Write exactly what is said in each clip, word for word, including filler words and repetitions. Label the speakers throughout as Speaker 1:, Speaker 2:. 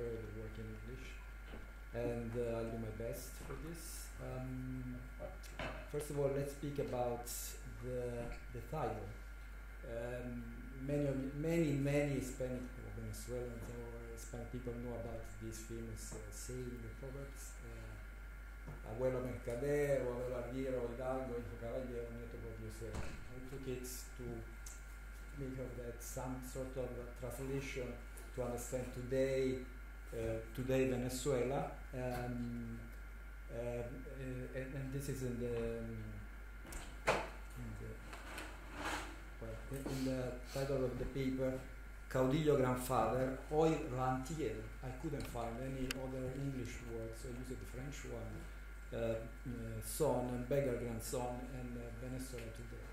Speaker 1: prefer the work in English, and uh, I'll do my best for this. Um, first of all, let's speak about the the title. Um, many of many many Hispanic or Venezuelans or Hispanic people know about this famous uh, saying, the proverbs. Uh, Abuelo mercader, o abuelo arriero, hidalgo, hijo caballero, nieto pordiosero. I took it to make of that some sort of uh, translation to understand today, uh, today Venezuela, um, uh, uh, and, and this is in the, in the, well, in the title of the paper, Caudillo Grandfather, Hoy Rentier. I couldn't find any other English word, so I used the French one. Uh, uh, son and beggar grandson, and uh, Venezuela today.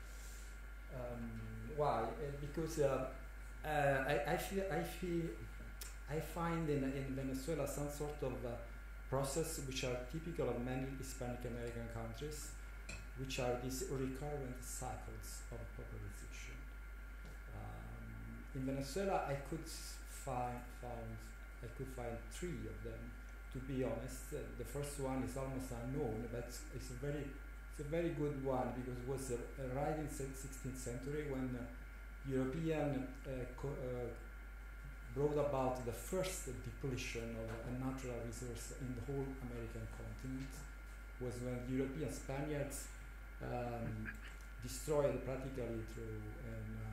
Speaker 1: Um, why? Uh, because uh, uh, I, I feel I feel I find in in Venezuela some sort of uh, process which are typical of many Hispanic American countries, which are these recurrent cycles of polarization. Um, in Venezuela, I could find found I could find three of them. To be honest, uh, the first one is almost unknown, but it's a very, it's a very good one because it was uh, right in the sixteenth century when uh, European uh, co- uh, brought about the first depletion of a natural resource in the whole American continent. Was when European Spaniards um, destroyed practically through um, uh,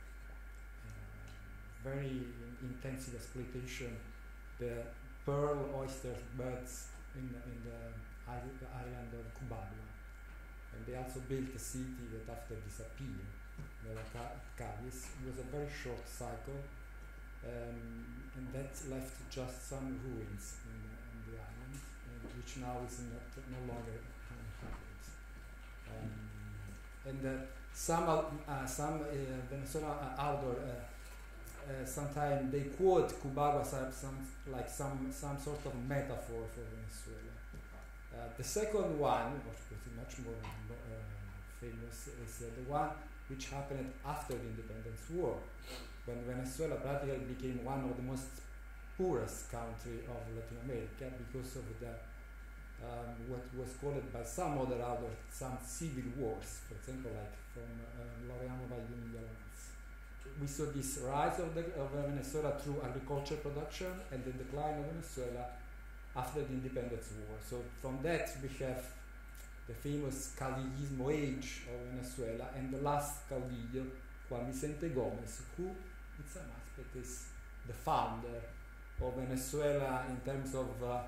Speaker 1: uh, very intensive exploitation the pearl, oysters, birds in the, in the, isl- the island of Cubagua. And they also built a city that after disappeared, Cadiz. It was a very short cycle, um, and that left just some ruins in the, in the island, and which now is not, no longer inhabited. Um, and uh, some, uh, some uh, Venezuelan uh, author uh, Uh, sometimes they quote Cubagua as some like some some sort of metaphor for Venezuela. Uh, the second one, which is much more uh, famous, is uh, the one which happened after the Independence War, when Venezuela practically became one of the most poorest country of Latin America because of the um, what was called by some other authors some civil wars, for example, like from uh, Laureano Valdivia. We saw this rise of, the, of Venezuela through agriculture production and the decline of Venezuela after the Independence War. So from that we have the famous caudillismo age of Venezuela and the last caudillo, Juan Vicente Gomez, who in some aspect is the founder of Venezuela in terms of uh,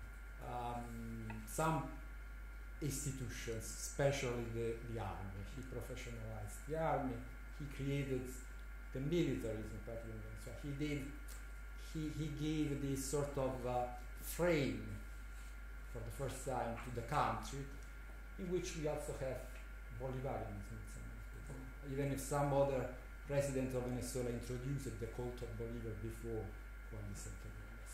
Speaker 1: um, some institutions, especially the, the army. He professionalized the army, he created the militarism part in Venezuela. He did, he, he gave this sort of uh, frame for the first time to the country, in which we also have Bolivarianism. Even if some other president of Venezuela introduced the cult of Bolivar before Juan Vicente Gomez.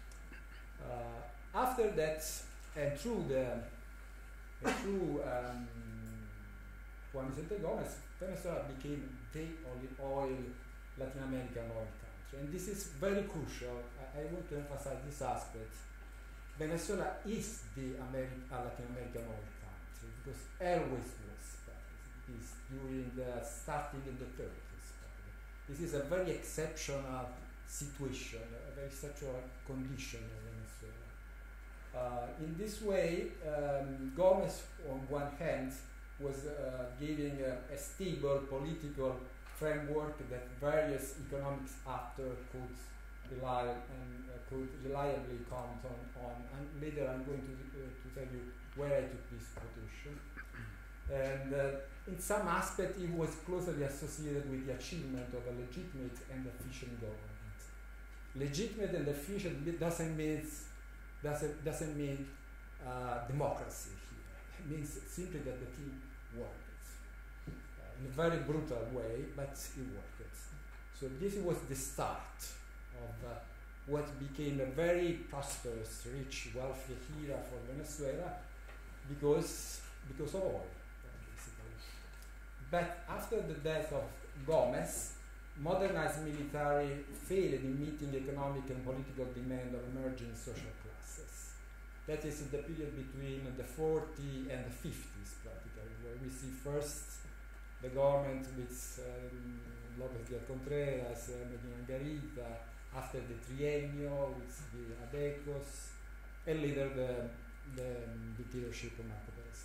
Speaker 1: Uh, after that, and through the and through um, Juan Vicente Gomez, Venezuela became the only oil, Latin American oil country. And this is very crucial. I, I want to emphasize this aspect. Venezuela is the Ameri- uh, Latin American oil country because always was. It is during the starting in the thirties. This is a very exceptional situation, a very exceptional condition of Venezuela. Uh, in this way, um, Gomez, on one hand, was uh, giving a, a stable political framework that various economic actors could rely and uh, could reliably count on, on. And later I'm going to, uh, to tell you where I took this quotation. And uh, in some aspect it was closely associated with the achievement of a legitimate and efficient government. Legitimate and efficient doesn't mean, doesn't, doesn't mean uh, democracy here. It means simply that the thing worked. Uh, in a very brutal way, but it worked. So this was the start of uh, what became a very prosperous, rich, wealthy era for Venezuela because, because of oil. But after the death of Gomez, modernized military failed in meeting economic and political demand of emerging social classes. That is the period between the forties and the fifties, practically, where we see first the government with um, López de Contreras, uh, Medina Garita, after the triennial with the Adecos, and later the, the um, dictatorship of Marcos Pérez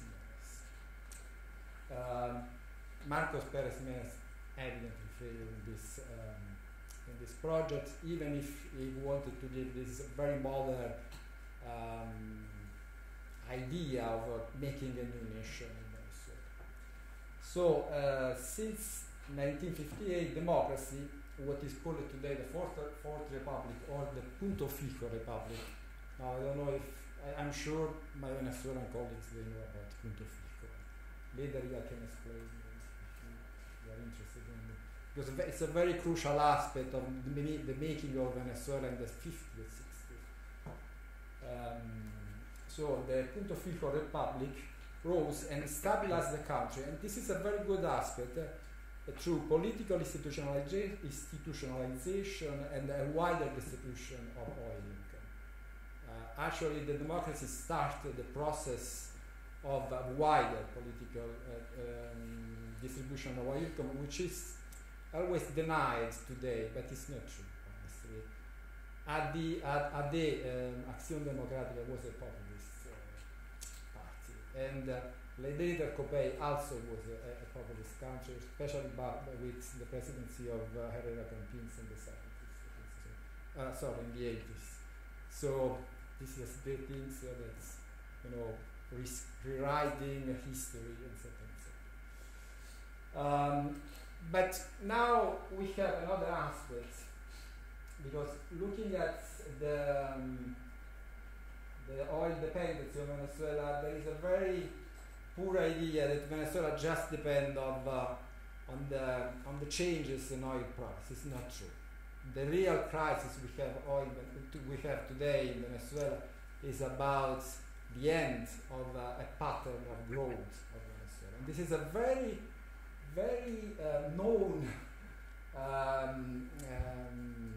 Speaker 1: Jiménez. Um, Marcos Pérez Jiménez evidently failed in this um, in this project, even if he wanted to give this very modern um, idea of uh, making a new nation in Venezuela. So uh, since nineteen fifty-eight, democracy, what is called today the Fourth, Fourth Republic or the Punto Fijo Republic. Now I don't know if, I, I'm sure my Venezuelan colleagues, they know about Punto Fijo. Later I can explain if you are interested in it. Because it's a very crucial aspect of the, the making of Venezuela in the fifties, sixties. Um, so the Punto Fijo Republic rose and stabilized the country, and this is a very good aspect uh, through political institutionaliza institutionalization and a wider distribution of oil income. Uh, actually, the democracy started the process of a wider political uh, um, distribution of oil income, which is always denied today, but it's not true, honestly. At the, at, at the um, Acción Democrática was a populist uh, party, and uh, later Copey also was a, a populist country, especially with the presidency of uh, Herrera Campins in the seventies, uh, sorry, in the eighties. So this is the things uh, that's, you know, rewriting history, et cetera, et cetera. Um, but now we have another aspect, because looking at the um, the oil dependency of Venezuela, there is a very poor idea that Venezuela just depends on uh, on the on the changes in oil price. It's not true. The real crisis we have oil we have today in Venezuela is about the end of uh, a pattern of growth of Venezuela. And this is a very very uh, known um, um,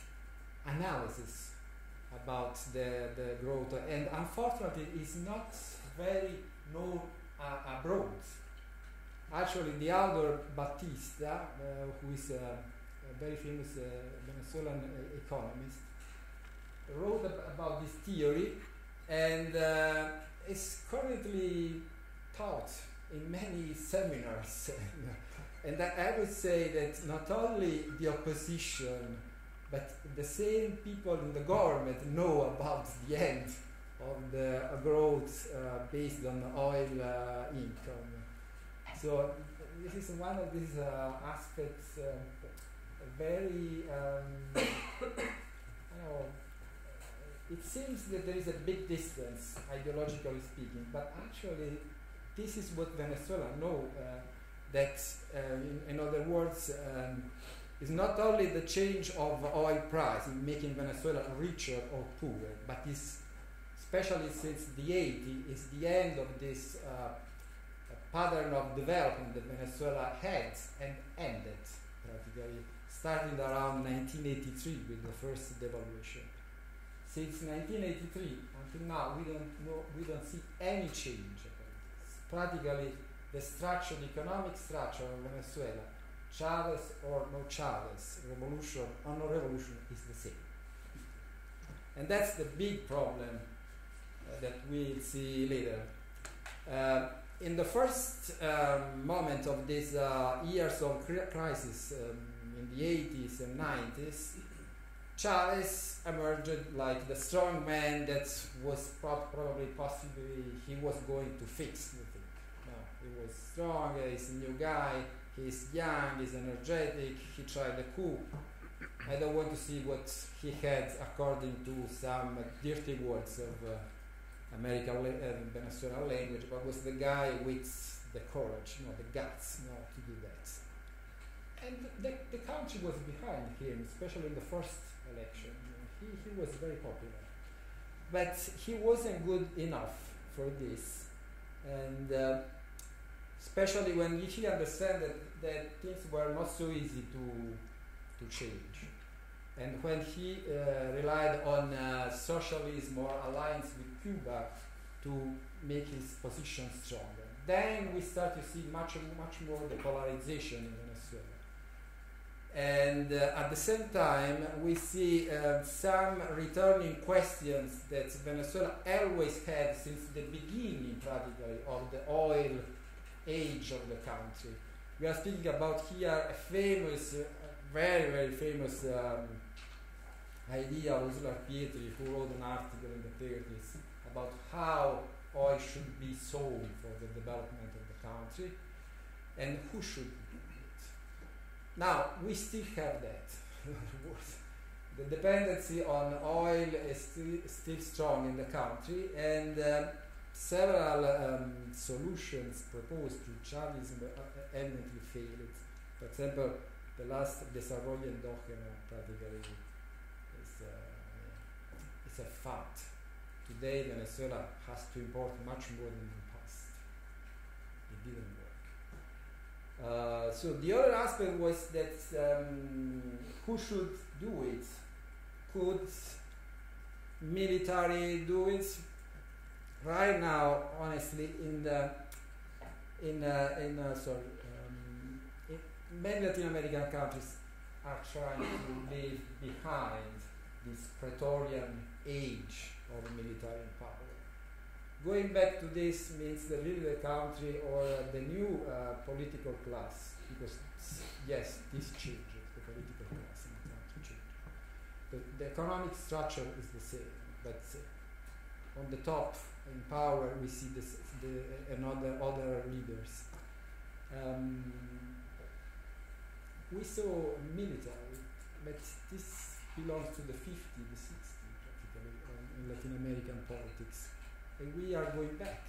Speaker 1: analysis about the, the growth, and unfortunately it's not very known uh, abroad. Actually, the author Batista, uh, who is a, a very famous uh, Venezuelan uh, economist, wrote ab about this theory, and uh, is currently taught in many seminars. And I, I would say that not only the opposition, but the same people in the government know about the end of the uh, growth uh, based on oil uh, income. So this is one of these uh, aspects, uh, very, um, I don't know, it seems that there is a big distance, ideologically speaking, but actually this is what Venezuela know, uh, that, uh, in, in other words, um, it's not only the change of oil price in making Venezuela richer or poorer, but it's, especially since the eighties, is the end of this uh, pattern of development that Venezuela had and ended, practically, starting around nineteen eighty-three with the first devaluation. Since nineteen eighty-three until now, we don't know, we don't see any change about this. Practically, the structure, the economic structure of Venezuela, Chavez or no Chavez, revolution or no revolution, is the same. And that's the big problem uh, that we'll see later. Uh, in the first um, moment of these uh, years of crisis um, in the eighties and nineties, Chavez emerged like the strong man that was pro probably possibly he was going to fix the thing. No, he was strong, he's a new guy, he's young, he's energetic, he tried the coup. I don't want to see what he had according to some uh, dirty words of uh, American and uh, Venezuelan language, but was the guy with the courage, you know, the guts, you know, to do that. And the, the country was behind him, especially in the first election. He, he was very popular. But he wasn't good enough for this. And uh, especially when he understood that, that things were not so easy to, to change. And when he uh, relied on uh, socialism or alliance with Cuba to make his position stronger. Then we start to see much, much more the polarization in Venezuela. And uh, at the same time, we see uh, some returning questions that Venezuela always had since the beginning, practically, of the oil age of the country. We are speaking about here a famous, uh, very, very famous um, idea of Ursula Pietri, who wrote an article in the thirties about how oil should be sold for the development of the country and who should do it. Now, we still have that. The dependency on oil is still, still strong in the country, and uh, several um, solutions proposed to Chavism uh, evidently failed. For example, the last Desarrollo Endógeno practically is, uh, is a fact. Today, Venezuela has to import much more than in the past. It didn't work. Uh, so the other aspect was that um, who should do it? Could military do it? Right now, honestly, in the in uh, in uh, sorry, um, in many Latin American countries are trying to leave behind this Praetorian age of military power. Going back to this means that really the country or uh, the new uh, political class, because yes, this changes, the political class in the country changes. The, the economic structure is the same, but uh, on the top, in power, we see this, the, another other leaders. Um, we saw military, but this belongs to the fifties, the sixties. In Latin American politics, and we are going back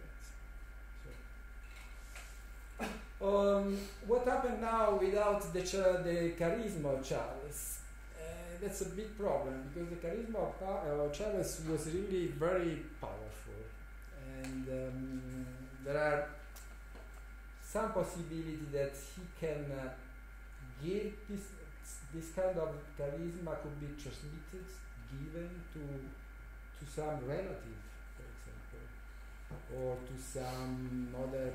Speaker 1: to that. So, um, what happened now without the, ch- the charisma of Chavez? Uh, that's a big problem, because the charisma of pa- uh, Chavez was really very powerful, and um, there are some possibility that he can uh, give this this kind of charisma could be transmitted, given to to some relative, for example, or to some other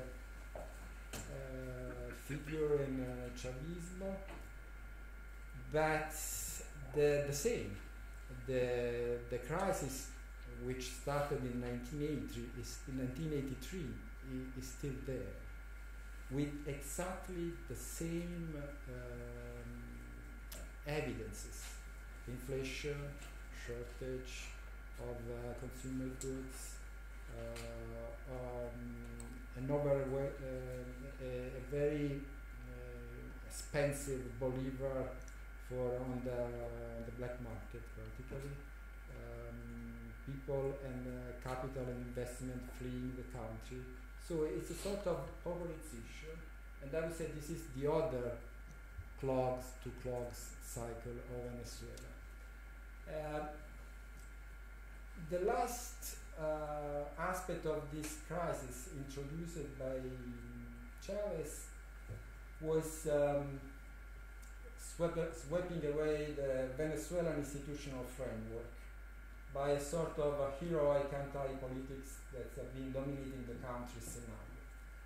Speaker 1: uh, figure in uh, Chavismo, but the, the same. The, the crisis which started in nineteen eighty is in nineteen eighty-three i- is still there, with exactly the same um, evidences: inflation, shortage of uh, consumer goods, uh, um, an over uh, a, a very uh, expensive bolivar for on the, the black market, particularly. Um, people and uh, capital and investment fleeing the country. So it's a sort of polarization, and I would say this is the other clogs to clogs cycle of Venezuela. Uh, the last uh, aspect of this crisis introduced by Chavez was um, sweep- sweeping away the Venezuelan institutional framework by a sort of a heroic anti-politics that have been dominating the country scenario.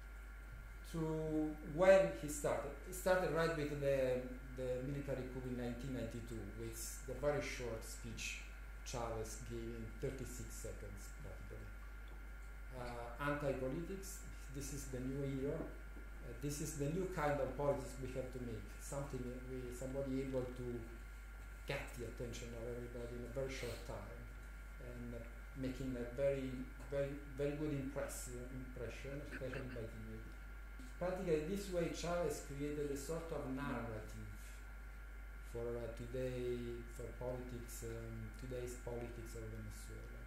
Speaker 1: To when he started, he started right with the, the military coup in nineteen ninety-two, with the very short speech Chavez gave in thirty-six seconds, practically. Uh, anti-politics, this is the new era. Uh, this is the new kind of politics we have to make. Something we, somebody able to get the attention of everybody in a very short time, and uh, making a very, very, very good impress, impression, especially by the media. Practically, this way, Chavez created a sort of narrative for uh, today, for politics, um, today's politics of Venezuela.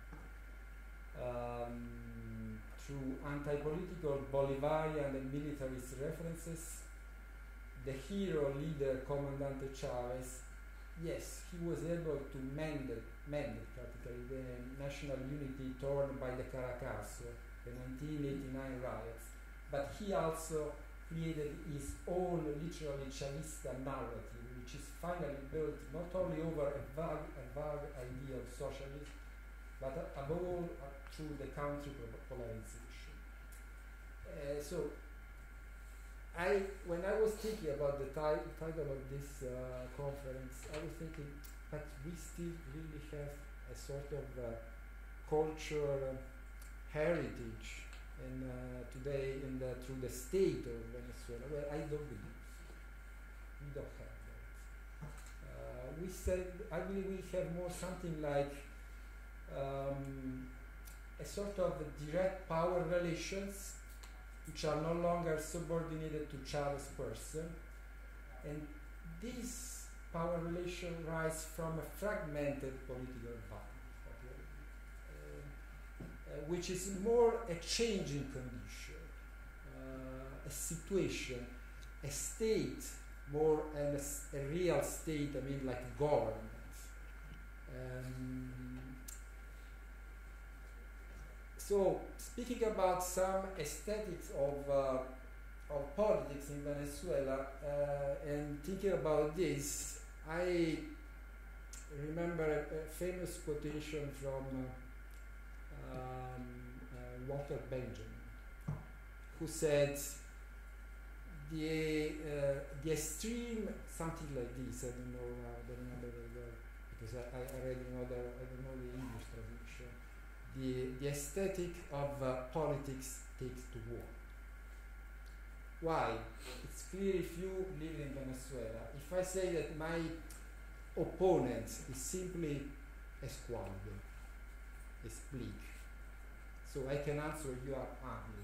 Speaker 1: Um, through anti-political Bolivarian and militarist references, the hero leader, Comandante Chavez, yes, he was able to mend, mend practically the national unity torn by the Caracazo, the nineteen eighty-nine riots, but he also created his own literally Chavista narrative, which which is finally built not only over a vague, a vague idea of socialism, but uh, above all uh, through the country polarization. Uh, so, I, when I was thinking about the ti- title of this uh, conference, I was thinking that we still really have a sort of uh, cultural heritage in, uh, today in the, through the state of Venezuela. Well, I don't believe so. We don't have that. Uh, we said, I believe we have more something like um, a sort of direct power relations which are no longer subordinated to Chavez person, and this power relation rise from a fragmented political environment, okay? uh, uh, which is more a changing condition, uh, a situation, a state, more an, a, a real state, I mean like government. Um, So, speaking about some aesthetics of, uh, of politics in Venezuela, uh, and thinking about this, I remember a, a famous quotation from uh, um, uh, Walter Benjamin, who said, the, uh, the extreme, something like this, I don't know, uh, I don't remember very well, because I, I read another, I don't know the English translation. The, the aesthetic of uh, politics takes to war. Why? It's clear if you live in Venezuela. If I say that my opponent is simply a squad, is bleak, so I can answer you are ugly.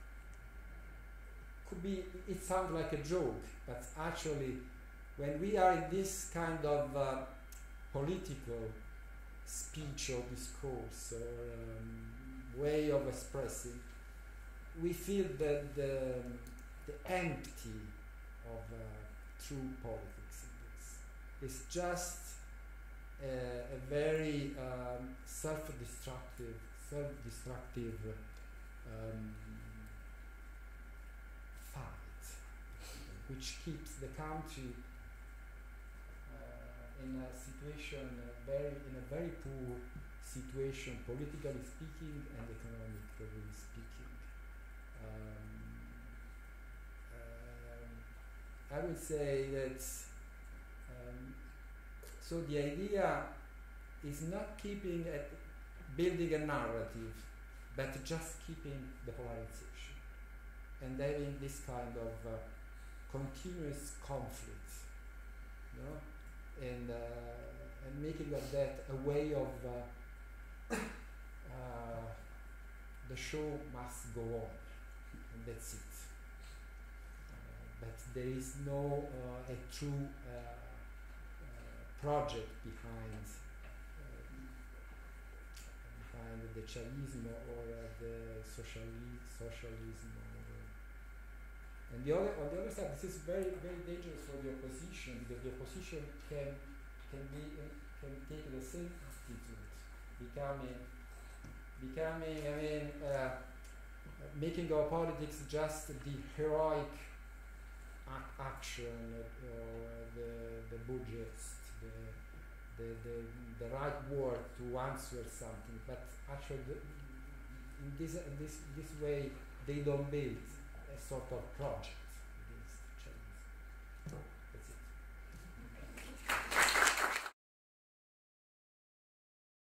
Speaker 1: Could be, it sounds like a joke, but actually, when we are in this kind of uh, political speech or discourse or um, way of expressing, we feel that the, the empty of uh, true politics in this. It's just uh, a very um, self-destructive, self-destructive um, fight, which keeps the country in a situation, uh, very in a very poor situation, politically speaking and economically speaking. Um, um, I would say that um, so the idea is not keeping a, building a narrative, but just keeping the polarization and having this kind of uh, continuous conflict, you know? And, uh, and making of that a way of uh, uh, the show must go on, and that's it. Uh, but there is no uh, a true uh, uh, project behind uh, behind the Chavismo or uh, the sociali- socialism. Or, And the other, on the other side, this is very, very dangerous for the opposition, because the opposition can can be uh, can take the same attitude, becoming becoming I mean uh, making our politics just the heroic ac- action, uh, the the budgets, the, the the the right word to answer something, but actually the, in this in this this way they don't build a sort of project.